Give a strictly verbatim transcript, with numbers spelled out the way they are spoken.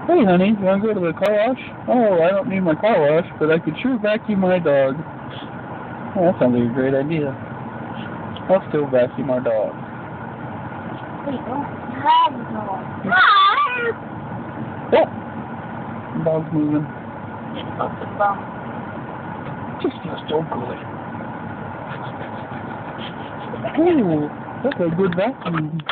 Hey honey, you wanna go to the car wash? Oh, I don't need my car wash, but I could sure vacuum my dog. Oh, that sounds like a great idea. I'll still vacuum our dog. Wait, don't have the dog. Oh! The dog's moving. It's supposed to bum. Just feels so good. Ooh, that's a good vacuum.